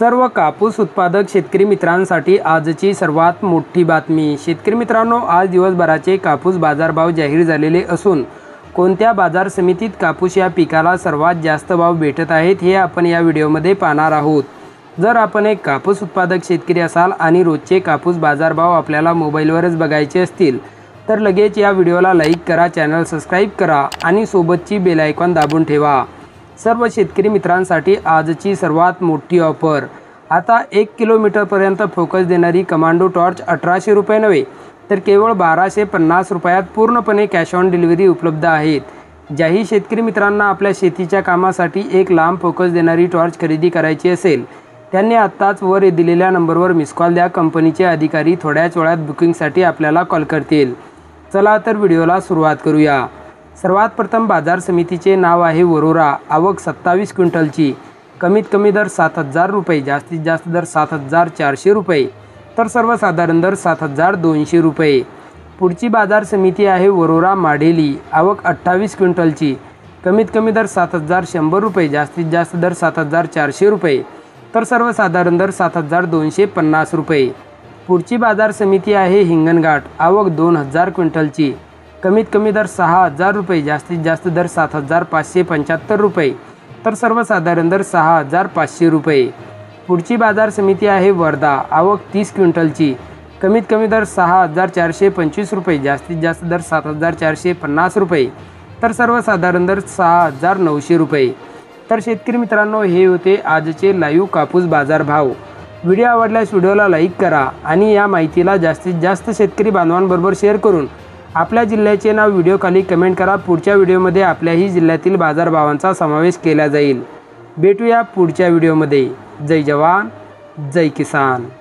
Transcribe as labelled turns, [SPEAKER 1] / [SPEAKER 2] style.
[SPEAKER 1] सर्व कापूस उत्पादक शेतकरी मित्रांसाठी आजची सर्वात मोठी बातमी। शेतकरी मित्रांनो, आज दिवसभराचे कापूस बाजारभाव जाहीर झालेले असून कोणत्या बाजार समितीत कापूस या पिकाला सर्वात जास्त भाव भेटत आहेत हे आपण या व्हिडिओमध्ये पाहणार आहोत। जर आपण एक कापूस उत्पादक शेतकरी असाल आणि रोजचे कापूस बाजारभाव आपल्याला मोबाईलवरच बघायचे असतील तर लगेच या व्हिडिओला लाईक करा, चॅनल सबस्क्राईब करा आणि सोबतची बेल आयकॉन दाबून ठेवा। सर्व शेतकरी मित्रांसाठी आजची सर्वात मोठी ऑफर। आता 1 किलोमीटरपर्यंत फोकस देणारी कमांडो टॉर्च 1800 रुपये नव्हे तर केवळ 1250 रुपयात पूर्णपणे कॅश ऑन डिलिव्हरी उपलब्ध आहेत। ज्याही शेतकरी मित्रांना आपल्या शेतीच्या कामासाठी एक लांब फोकस देणारी टॉर्च खरेदी करायची असेल त्यांनी आत्ताच वर दिलेल्या नंबरवर मिस कॉल द्या। कंपनीचे अधिकारी थोड्याच वेळात बुकिंगसाठी आपल्याला कॉल करतील। चला तर व्हिडिओला सुरुवात करूया। सर्वात प्रथम बाजार समितीचे नाव आहे वरोरा। आवक 27 क्विंटलची। कमीत कमी दर 7000 रुपये, जास्तीत जास्त दर 7400 रुपये तर सर्वसाधारण दर 7200 रुपये। पुढची बाजार समिती आहे वरोरा माडेली। आवक 28 क्विंटलची। कमीत कमी दर 7100 रुपये, जास्तीत जास्त दर 7400 रुपये तर सर्वसाधारण दर 7250 रुपये। पुढची बाजार समिती आहे हिंगणघाट। आवक 2000 क्विंटलची। कमीत कमी दर 6000 रुपये, जास्तीत जास्त दर 7575 रुपये तर सर्वसाधारण दर 6500 रुपये। पुढची बाजार समिती आहे वर्धा। आवक 30 क्विंटलची। कमीत कमी दर 6425 रुपये, जास्तीत जास्त दर 7450 रुपये तर सर्वसाधारण दर 6900 रुपये। तर शेतकरी मित्रांनो, हे होते आजचे लाईव्ह कापूस बाजार भाव। व्हिडिओ आवडल्यास व्हिडिओला लाईक करा आणि या माहितीला जास्तीत जास्त शेतकरी बांधवांबरोबर शेअर करून आपल्या जिल्ह्याचे नाव व्हिडिओ खाली कमेंट करा। पुढच्या व्हिडिओमध्ये आपल्याही जिल्ह्यातील बाजारभावांचा समावेश केला जाईल। भेटूया पुढच्या व्हिडिओमध्ये। जय जवान, जय किसान।